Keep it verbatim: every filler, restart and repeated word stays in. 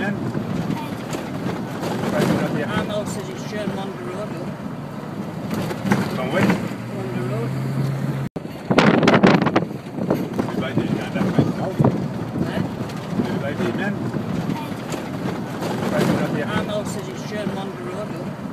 men. Arnold says it's Sherman on the road. From where? On the road. Du vet ikke hva det er for en Eh? Du vet ikke men. Arnold says it's Sherman on the road.